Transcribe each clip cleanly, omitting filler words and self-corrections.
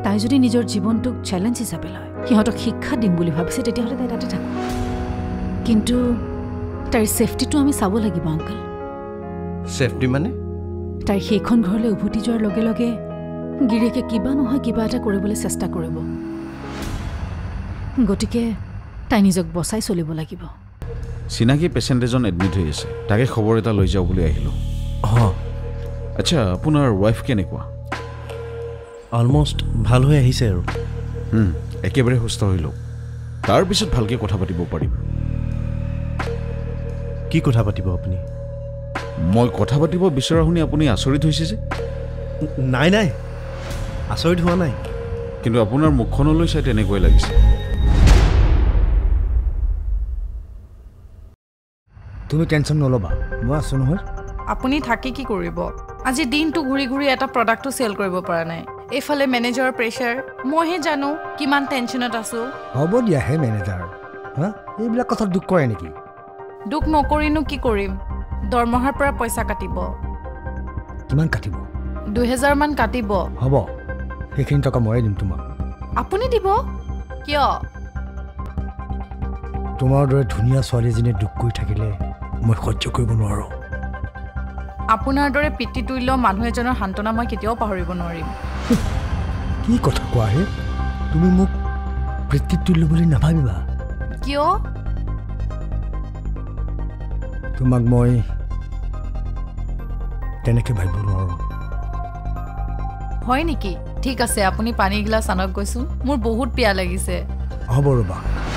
তাই যদি নিজৰ জীৱনটোক চ্যালেঞ্জ হিচাপে লয় সিহঁতক শিক্ষা দিম বুলি ভাবিছে তেতিয়াহ'লে তাই তাতে থাকক কিন্তু তাইৰ সেফটিটো আমি চাব লাগিব আঙ্কল সেফটি মানে তাই সেইখন ঘৰলৈ উভতি যোৱাৰ লগে লগে গিৰিয়েকে কিবা নহয় কিবা এটা কৰিবলৈ চেষ্টা কৰিব গতিকে তাই নিজক বচাই চলিব লাগিব চিনাকি পেচেণ্ট এজন এডমিট হৈ আছে তাকে খবৰ এটা লৈ যাওঁ বুলি আহিলোঁ আচ্ছা আপোনাৰ ৱাইফ কেনেকুৱা অলমোষ্ট ভাল হৈ আহিছে আৰু একেবাৰে সুস্থ হৈ লওক তাৰপিছত ভালকৈ কথা পাতিব পাৰিম কি কথা পাতিব আপুনি মই কথা পাতিব বিচৰা শুনি আপুনি আচৰিত হৈছে যে নাই নাই আচৰিত হোৱা নাই কিন্তু আপোনাৰ মুখখনলৈ চাই তেনেকৈ লাগিছে তুমি টেনশ্যন নল'বা মই আছোঁ নহয় আপুনি থাকি কি কৰিব আজি দিনটো ঘূৰি ঘূৰি এটা প্ৰডাক্টটো চেল কৰিব পৰা নাই এইফালে মেনেজাৰৰ প্ৰেছাৰ মইহে জানো কিমান টেনশ্যনত আছোঁ হ'ব দিয়া হে মেনেজাৰ হা এইবিলাক কথা দুখ কৰে নেকি দুখ নকৰিনো কি কৰিম দৰমহাৰ পৰা পইচা কাটিব কিমান কাটিব 2000 মান কাটিব হ'ব সেইখিনি টকা ময়ে দিম তোমাক আপুনি দিব কিয় তোমাৰ দৰে ধুনীয়া ছোৱালীজনীয়ে দুখ কৰি থাকিলে মই সহ্য কৰিব নোৱাৰোঁ আপোনাৰ দৰে পিতৃতুল্য মানুহ এজনৰ সান্তনা মই কেতিয়াও পাহৰিব নোৱাৰিম কি কথা কোৱা হে তুমি মোক পিতৃতুল্য বুলি নাভাবিবা কিয় তোমাক মই তেনেকৈ ভাবিব নোৱাৰোঁ হয় নেকি ঠিক আছে আপুনি পানী গিলাচ আনক গৈছোঁ মোৰ বহুত পিয়া লাগিছে হ'ব ৰ'বা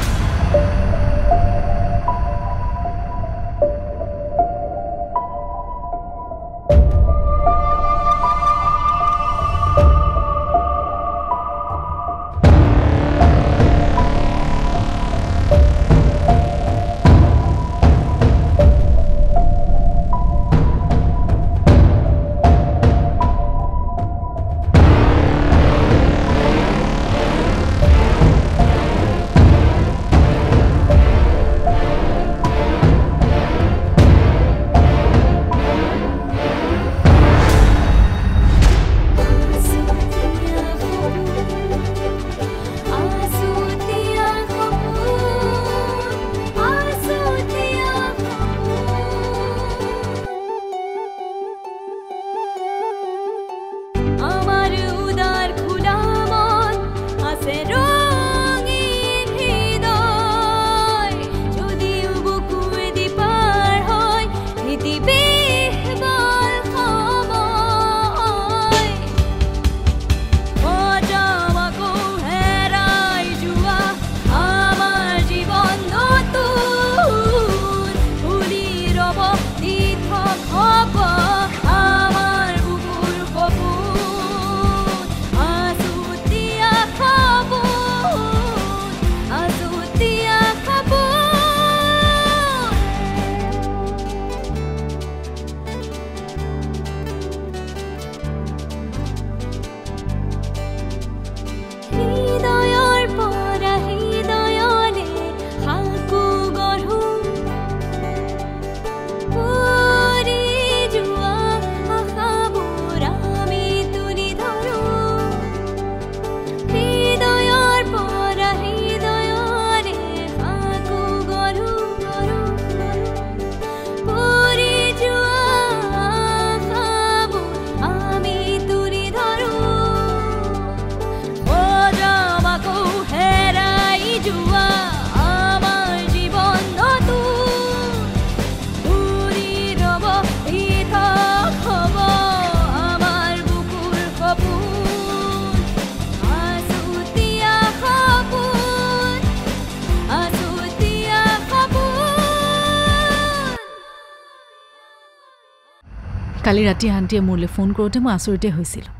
কালি ৰাতি আন্টিয়ে মোলৈ ফোন কৰোঁতে মই আচৰিতে হৈছিলোঁ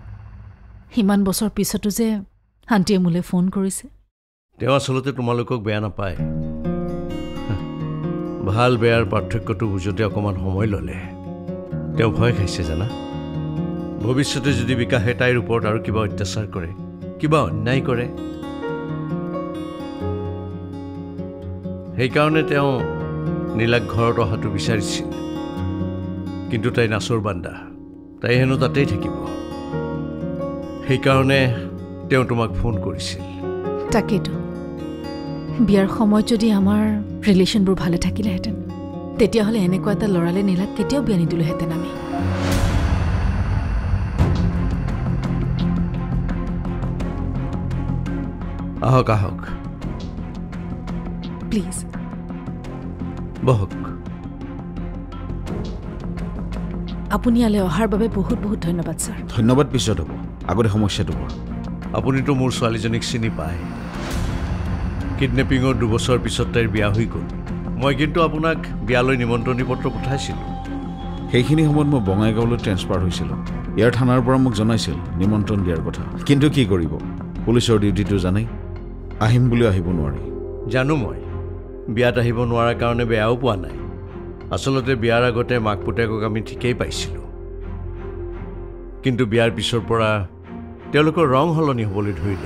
ইমান বছৰ পিছতো যে আন্টিয়ে মোলৈ ফোন কৰিছে তেওঁ আচলতে তোমালোকক বেয়া নাপায় ভাল বেয়াৰ পাৰ্থক্যটো বুজোতে অকণমান সময় ল'লে তেওঁ ভয় খাইছে জানা ভৱিষ্যতে যদি বিকাশে তাইৰ ওপৰত আৰু কিবা অত্যাচাৰ কৰে কিবা অন্যায় কৰে সেইকাৰণে তেওঁ নীলাক ঘৰত অহাটো বিচাৰিছিল কিন্তু তাই নাচৰ বান্দা তাই হেনো তাতেই থাকিব সেইকাৰণে তেওঁ তোমাক ফোন কৰিছিল তাকেইতো বিয়াৰ সময়ত যদি আমাৰ ৰিলেশ্যনবোৰ ভালে থাকিলেহেঁতেন তেতিয়াহ'লে এনেকুৱা এটা ল'ৰালে নীলাক কেতিয়াও বিয়া নিদিলোহেঁতেন আমি আহক আহক প্লিজ বহক আপুনি ইয়ালৈ অহাৰ বাবে বহুত বহুত ধন্যবাদ ছাৰ ধন্যবাদ পিছত হ'ব আগতে সমস্যাটো কোৱা আপুনিতো মোৰ ছোৱালীজনীক চিনি পায় কিডনেপিঙৰ 2 বছৰ পিছত তাইৰ বিয়া হৈ গ'ল মই কিন্তু আপোনাক বিয়ালৈ নিমন্ত্ৰণী পত্ৰ পঠাইছিলোঁ সেইখিনি সময়ত মই বঙাইগাঁৱলৈ ট্ৰেন্সফাৰ হৈছিলোঁ ইয়াৰ থানাৰ পৰা মোক জনাইছিল নিমন্ত্ৰণ দিয়াৰ কথা কিন্তু কি কৰিব পুলিচৰ ডিউটিটো জানেই আহিম বুলি আহিব নোৱাৰি জানো মই বিয়াত আহিব নোৱাৰাৰ কাৰণে বেয়াও পোৱা নাই আচলতে বিয়াৰ আগতে মাক পুতেকক আমি ঠিকেই পাইছিলোঁ কিন্তু বিয়াৰ পিছৰ পৰা তেওঁলোকৰ ৰং সলনি হ'বলৈ ধৰিলে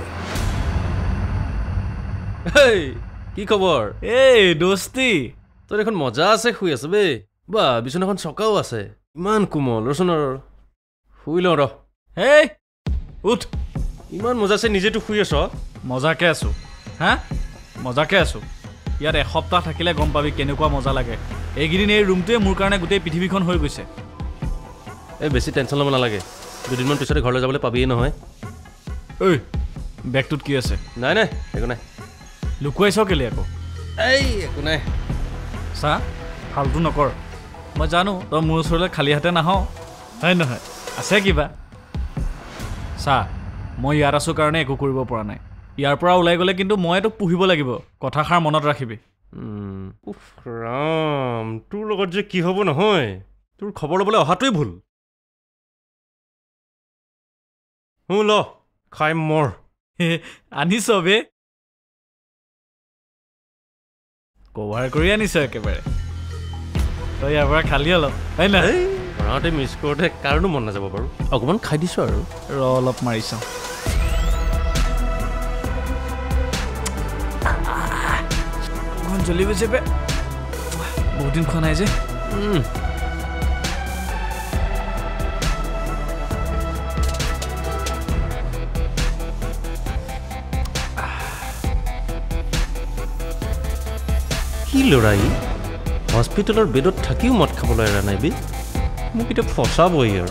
কি খবৰ এই দোস্তি তোৰ এখন মজা আছে শুই আছে বে বা বিছনাখন চকাও আছে ইমান কোমল ৰচনৰ শুই লওঁ ৰ হেই উঠ ইমান মজা আছে নিজেতো শুই আছ মজাকে আছো হা মজাকে আছো ইয়াত এসপ্তাহ থাকিলে গম পাবি কেনেকুৱা মজা লাগে এইকেইদিন এই ৰুমটোৱে মোৰ কাৰণে গোটেই পৃথিৱীখন হৈ গৈছে এই বেছি টেনশ্যন ল'ব নালাগে দুদিনমান পিছতে ঘৰলৈ যাবলৈ পাবিয়েই নহয় ঐ বেগটোত কি আছে নাই নাই একো নাই লুকুৱাইছ কেলে আকৌ এই একো নাই চা ফাল্টু নকৰ মই জানো তই মোৰ ওচৰলৈ খালী হাতে নাহ হয় নহয় আছে কিবা চা মই ইয়াত আছোঁ কাৰণে একো কৰিব পৰা নাই ইয়াৰ পৰা ওলাই গ'লে কিন্তু মই তোক পুহিব লাগিব কথাষাৰ মনত ৰাখিবি উফ ৰাম তোৰ লগত যে কি হ'ব নহয় তোৰ খবৰ ল'বলৈ অহাটোৱেই ভুল ল খাই মৰ আনিছ বে কভাৰ কৰি আনিছ একেবাৰে তই ইয়াৰ পৰা খালি অলপ হয় নাই ঘৰতে মিছ কৰোঁতে কাৰণো মন নাযাব বাৰু অকণমান খাই দিছোঁ আৰু ৰ অলপ মাৰি চাওঁ অকণমান জ্বলি গৈছে বে বহুত দিন খোৱা নাই যে কি ল'ৰাই হস্পিটেলৰ বেডত থাকিও মদ খাবলৈ এৰা নাই বি মোক এতিয়া ফচাবই আৰু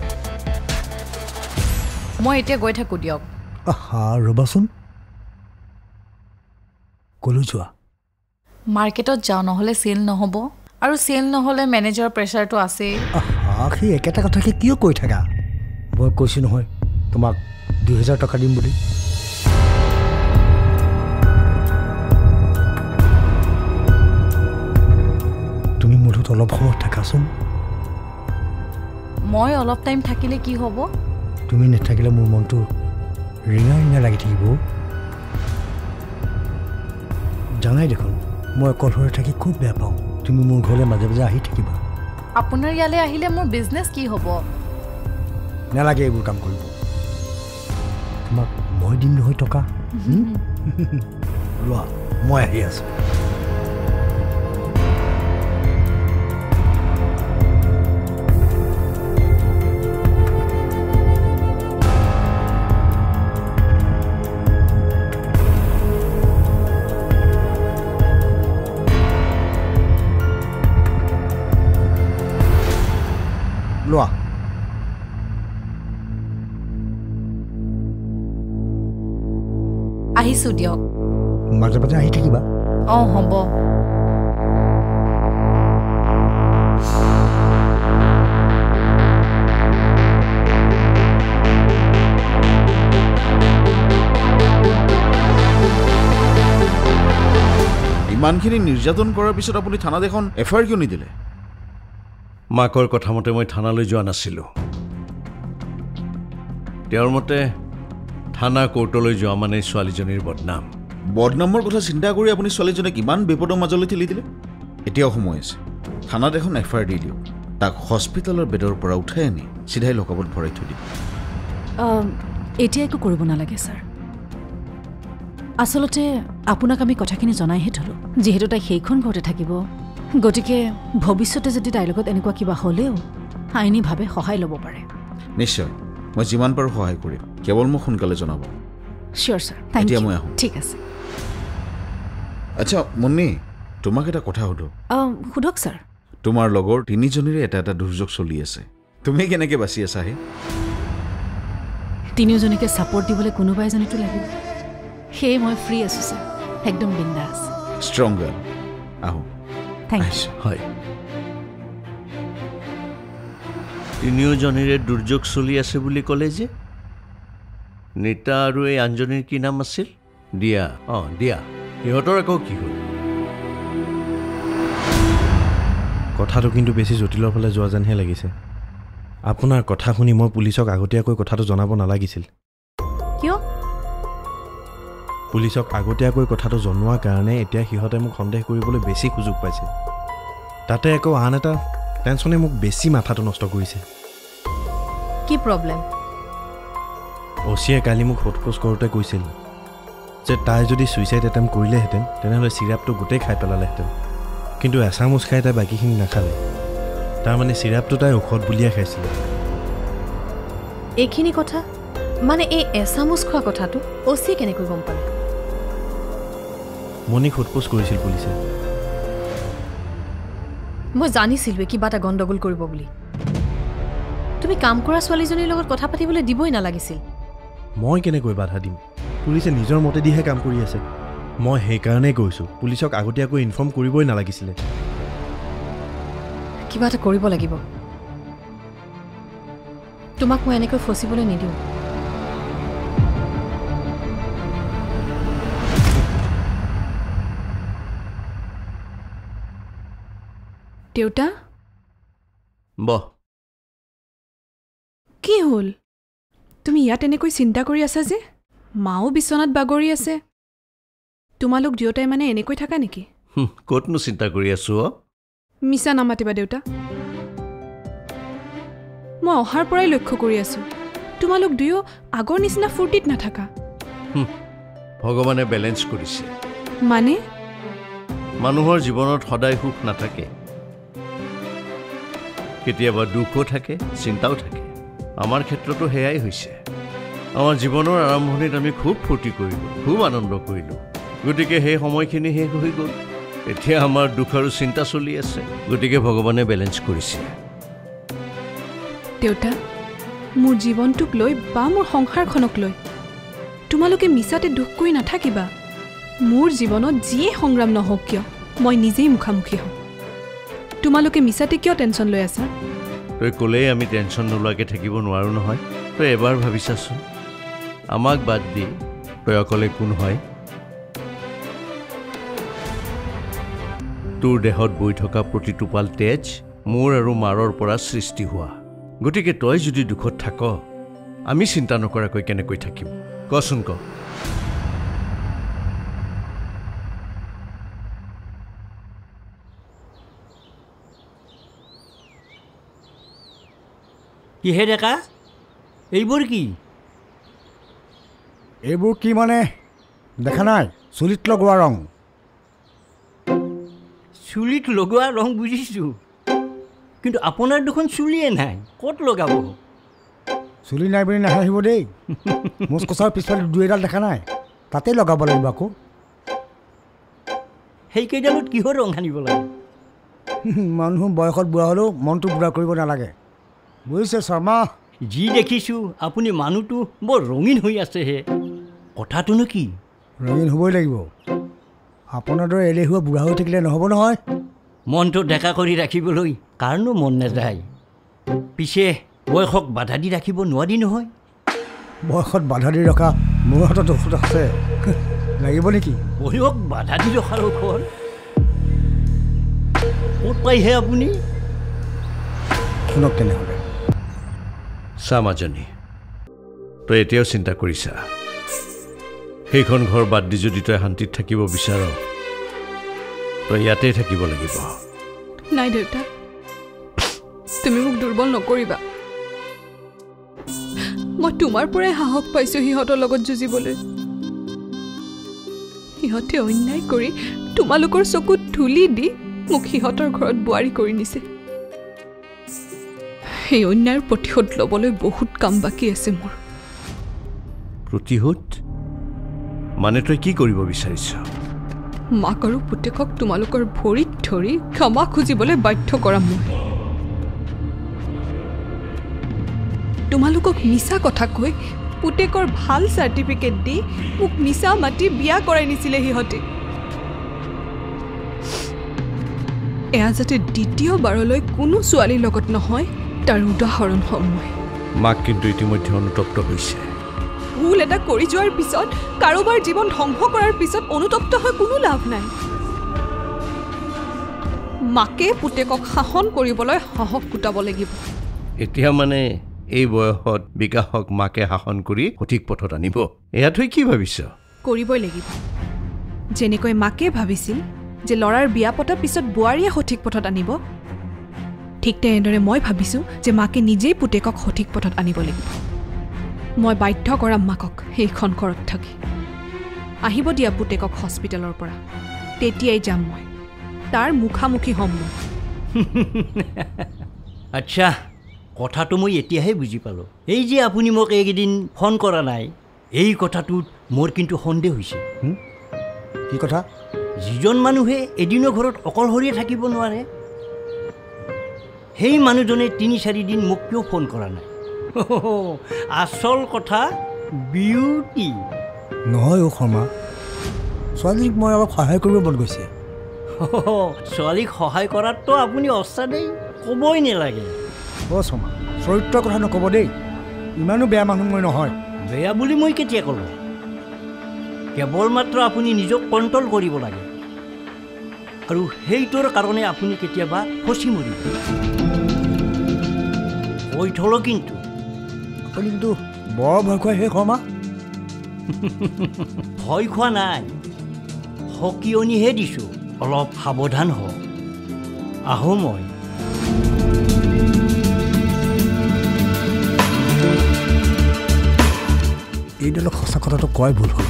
মই এতিয়া গৈ থাকোঁ দিয়ক ৰ'বাচোন কলৈ যোৱা মাৰ্কেটত যাওঁ নহ'লে চেল নহ'ব আৰু চেল নহ'লে মেনেজাৰৰ প্ৰেছাৰটো আছেই সেই একেটা কথাকে কিয় কৈ থাকা মই কৈছোঁ নহয় তোমাক 2000 টকা দিম বুলি তুমি মোৰত অলপ সময় থাকাচোন মই অলপ টাইম থাকিলে কি হ'ব তুমি নাথাকিলে মোৰ মনটো ৰিঙা ৰিঙা লাগি থাকিব জানাই দেখোন মই অকলশৰে থাকি খুব বেয়া পাওঁ তুমি মোৰ ঘৰলৈ মাজে মাজে আহি থাকিবা আপোনাৰ ইয়ালৈ আহিলে মোৰ বিজনেছ কি হ'ব নালাগে এইবোৰ কাম কৰিব তোমাক মই দিম নহয় টকা লোৱা মই আহি আছোঁ লোৱা আহিছোঁ দিয়ক মাজে মাজে আহি থাকিবা হ'ব ইমানখিনি নিৰ্যাতন কৰাৰ পিছত আপুনি থানাত এখন এফআইআৰ কিয় নিদিলে মাকৰ কথা মতে মই থানালৈ যোৱা নাছিলোঁ তেওঁৰ মতে থানা কোৰ্টলৈ যোৱা মানে ছোৱালীজনীৰ বদনামৰ কথা চিন্তা কৰি আপুনি ছোৱালীজনীক ইমান বিপদৰ মাজলৈ ঠেলি দিলে এতিয়াও সময় আছে থানাত এখন এফআইআৰ দি দিয়ক তাক হস্পিটেলৰ বেডৰ পৰা উঠাই আনি চিধাই লকাপত ভৰাই থৈ দিয়ক এতিয়া একো কৰিব নালাগে ছাৰ আচলতে আপোনাক আমি কথাখিনি জনাইহে থলোঁ যিহেতু তাই সেইখন ঘৰতে থাকিব গতিকে ভৱিষ্যতে যদি তাইৰ লগত এনেকুৱা কিবা হ'লেও আইনীভাৱে সহায় ল'ব পাৰে নিশ্চয় মই যিমান পাৰোঁ সহায় কৰিম কেৱল মোক সোনকালে জনাব চিয়'ৰ ছাৰ থেংক এতিয়া ইউ মই আহোঁ ঠিক আছে আচ্ছা মুন্নি তোমাক এটা কথা সুধো সোধক ছাৰ তোমাৰ লগৰ 3জনীৰে এটা দুৰ্যোগ চলি আছে তুমি কেনেকৈ বাচি আছা হে 3জনীকে ছাপৰ্ট দিবলৈ কোনোবা এজনীতো লাগিব সেয়ে মই ফ্ৰী আছোঁ ছাৰ একদম বিন্দাছ ষ্ট্ৰং গাৰ্ল আহোঁ থেংক ইউ হয় 3জনীৰে দুৰ্যোগ চলি আছে বুলি ক'লে যে নীতা আৰু এই আনজনীৰ কি নাম আছিল দিয়া দিয়া সিহঁতৰ আকৌ কি হ'ল কথাটো কিন্তু বেছি জটিলৰ ফালে যোৱা যেনহে লাগিছে আপোনাৰ কথা শুনি মই পুলিচক আগতীয়াকৈ কথাটো জনাব নালাগিছিল কিয় পুলিচক আগতীয়াকৈ কথাটো জনোৱাৰ কাৰণে এতিয়া সিহঁতে মোক সন্দেহ কৰিবলৈ বেছি সুযোগ পাইছে তাতে আকৌ আন এটা টেনশ্যনে মোক বেছি মাথাটো নষ্ট কৰিছে কি প্ৰব্লেম অচিয়ে কালি মোক সোধপোছ কৰোঁতে কৈছিল যে তাই যদি ছুইচাইড এটেম্প কৰিলেহেঁতেন তেনেহ'লে চিৰাপটো গোটেই খাই পেলালেহেঁতেন কিন্তু এচামুচ খাই তাই বাকীখিনি নাখালে তাৰমানে চিৰাপটো তাই ঔষধ বুলিয়ে খাইছিলে এইখিনি কথা মানে এই এচামুচ খোৱা কথাটো অচিয়ে কেনেকৈ গম পালে মণিক সোধপোছ কৰিছিল পুলিচে মই জানিছিলোঁ কিবা এটা গণ্ডগোল কৰিব বুলি তুমি কাম কৰা ছোৱালীজনীৰ লগত কথা পাতিবলৈ দিবই নালাগিছিল মই কেনেকৈ বাধা দিম পুলিচে নিজৰ মতেদিহে কাম কৰি আছে মই সেইকাৰণেই কৈছোঁ পুলিচক আগতীয়াকৈ ইনফৰ্ম কৰিবই নালাগিছিলে কিবা এটা কৰিব লাগিব তোমাক মই এনেকৈ ফচিবলৈ নিদিওঁ দেউতা বহ কি হ'ল তুমি ইয়াত এনেকৈ চিন্তা কৰি আছা যে মাও বিচনাত বাগৰি আছে তোমালোক দুয়োটাই মানে এনেকৈ থাকা নেকি ক'তনো চিন্তা কৰি আছো মিছা নামাতিবা দেউতা মই অহাৰ পৰাই লক্ষ্য কৰি আছো তোমালোক দুয়ো আগৰ নিচিনা ফূৰ্তিত নাথাকা ভগৱানে বেলেঞ্চ কৰিছে মানে মানুহৰ জীৱনত সদায় সুখ নাথাকে কেতিয়াবা দুখো থাকে চিন্তাও থাকে আমাৰ ক্ষেত্ৰতো সেয়াই হৈছে আমাৰ জীৱনৰ আৰম্ভণিত আমি খুব ফূৰ্তি কৰিলোঁ খুব আনন্দ কৰিলোঁ গতিকে সেই সময়খিনি শেষ হৈ গ'ল এতিয়া আমাৰ দুখ আৰু চিন্তা চলি আছে গতিকে ভগৱানে বেলেঞ্চ কৰিছে দেউতা মোৰ জীৱনটোক লৈ বা মোৰ সংসাৰখনক লৈ তোমালোকে মিছাতে দুখ কৰি নাথাকিবা মোৰ জীৱনত যিয়ে সংগ্ৰাম নহওক কিয় মই নিজেই মুখামুখি হ'ম তোমালোকে মিছাতে কিয় টেনশ্যন লৈ আছা তই ক'লেই আমি টেনশ্যন নোলোৱাকৈ থাকিব নোৱাৰোঁ নহয় তই এবাৰ ভাবিছাচোন আমাক বাদ দি তই অকলে কোন হয় তোৰ দেহত বৈ থকা প্ৰতিটোপাল তেজ মোৰ আৰু মাৰৰ পৰা সৃষ্টি হোৱা গতিকে তই যদি দুখত থাক আমি চিন্তা নকৰাকৈ কেনেকৈ থাকিম কচোন ক কিহে ডেকা এইবোৰ কি মানে দেখা নাই চুলিত লগোৱা ৰং চুলিত লগোৱা ৰং বুজিছোঁ কিন্তু আপোনাৰ দেখোন চুলিয়ে নাই ক'ত লগাব চুলি নাই বুলি নাহাঁহিব দেই মুচকচাৰ পিছফালে দুই এডাল দেখা নাই তাতে লগাব লাগিব আকৌ সেইকেইডালত কিহৰ ৰং সানিব লাগে মানুহ বয়সত বুঢ়া হ'লেও মনটো বুঢ়া কৰিব নালাগে বুজিছে শৰ্মা যি দেখিছোঁ আপুনি মানুহটো বৰ ৰঙীন হৈ আছেহে কথাটোনো কি ৰঙীন হ'বই লাগিব আপোনাৰ দৰে এলেহুৱা বুঢ়া হৈ থাকিলে নহ'ব নহয় মনটো ডেকা কৰি ৰাখিবলৈ কাৰণো মন নাযায় পিছে বয়সক বাধা দি ৰাখিব নোৱাৰি নহয় বয়সত বাধা দি ৰখা মোৰ হাতত ঔষধ আছে লাগিব নেকি বয়সক বাধা দি ৰখাৰ ঔষধ ক'ত পাইহে আপুনি শুনক তেনেহ'লে চা মাজনী তই এতিয়াও চিন্তা কৰিছা সেইখন ঘৰ বাদ দি যদি তই শান্তিত থাকিব বিচাৰ তই ইয়াতেই থাকিব লাগিব নাই দেউতা তুমি মোক দুৰ্বল নকৰিবা মই তোমাৰ পৰাই সাহস পাইছোঁ সিহঁতৰ লগত যুঁজিবলৈ সিহঁতে অন্যায় কৰি তোমালোকৰ চকুত ধূলি দি মোক সিহঁতৰ ঘৰত বোৱাৰী কৰি নিছে সেই অন্যায়ৰ প্ৰতিশোধ ল'বলৈ বহুত কাম বাকী আছে মোৰ প্ৰতিশোধ মানে তই কি কৰিব বিচাৰিছ? মাক আৰু পুতেকক তোমালোকৰ ভৰিত ধৰি ক্ষমা খুজিবলৈ বাধ্য কৰা মই। তোমালোকক মিছা কথা কৈ পুতেকৰ ভাল চাৰ্টিফিকেট দি মোক মিছা মাতি বিয়া কৰাই নিছিলে সিহঁতে। এয়া যাতে দ্বিতীয়বাৰলৈ কোনো ছোৱালীৰ লগত নহয় তাৰ উদাহৰণ হ'ম মই। মাক কিন্তু ইতিমধ্যে অনুতপ্ত হৈছে। ভুল এটা কৰি যোৱাৰ পিছত কাৰোবাৰ জীৱন ধ্বংস কৰাৰ পিছত অনুতপ্ত হৈ কোনো লাভ নাই। মাকে পুতেকক শাসন কৰিবলৈ সাহস গোটাব লাগিব। এতিয়া মানে এই বয়সত বিকাশক মাকে শাসন কৰি সঠিক পথত আনিব, এয়া তই কি ভাবিছ? কৰিবই লাগিব। যেনেকৈ মাকে ভাবিছিল যে ল'ৰাৰ বিয়া পতাৰ পিছত বোৱাৰীয়ে সঠিক পথত আনিব, ঠিক তেনেদৰে মই ভাবিছোঁ যে মাকে নিজেই পুতেকক সঠিক পথত আনিব লাগিব। মই বাধ্য কৰাম মাকক সেইখন ঘৰত থাকি। আহিব দিয়া পুতেকক হস্পিটেলৰ পৰা, তেতিয়াই যাম মই, তাৰ মুখামুখি হ'ম মই। আচ্ছা, কথাটো মই এতিয়াহে বুজি পালোঁ। এই যে আপুনি মোক এইকেইদিন ফোন কৰা নাই, এই কথাটোত মোৰ কিন্তু সন্দেহ হৈছে। কি কথা? যিজন মানুহে এদিনৰ ঘৰত অকলশৰীয়া থাকিব নোৱাৰে, সেই মানুহজনে ৩-৪ দিন মোক কিয় ফোন কৰা নাই? আচল কথা বিউটি নহয় অ' শৰ্মা, ছোৱালীক মই অলপ সহায় কৰিব মন গৈছে। ছোৱালীক সহায় কৰাততো আপুনি অস্তাদেই, ক'বই নালাগে। অ' শৰ্মা, চৰিত্ৰৰ কথা নক'ব দেই, ইমানো বেয়া মানুহ মই নহয়। বেয়া বুলি মই কেতিয়া ক'লোঁ? কেৱল মাত্ৰ আপুনি নিজক কণ্ট্ৰল কৰিব লাগে, আৰু সেইটোৰ কাৰণে আপুনি কেতিয়াবা ফচি মৰিব। কৈ থলোঁ কিন্তু আপুনি কিন্তু বৰ ভয় খোৱা হে শৰ্মা। ভয় খোৱা নাই, সকিয়নিহে দিছোঁ, অলপ সাৱধান হওক। আহোঁ মই। এইডালক সঁচা কথাটো কয় ভুল হ'ল।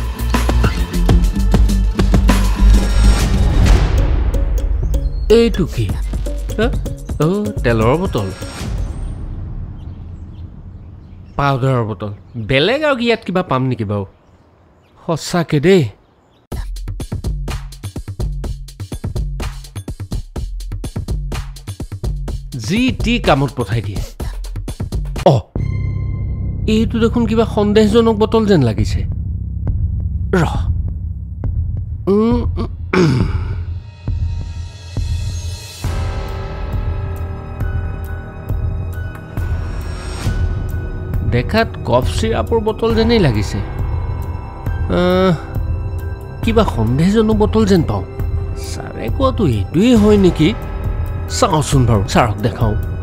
এইটো কি? তেলৰ বটল, পাউডাৰৰ বটল, বেলেগ আৰু কি ইয়াত কিবা পাম নেকি বাৰু? সঁচাকে দেই, যি টি কামত পঠাই দিয়ে। এইটো দেখোন কিবা সন্দেহজনক বটল যেন লাগিছে। ৰহ, দেখাত কফ চিৰাপৰ বটল যেনেই লাগিছে। কিবা সন্দেহজনক বটল যেন পাওঁ। ছাৰে কোৱাটো এইটোৱেই হয় নেকি? চাওঁচোন বাৰু, ছাৰক দেখাওঁ।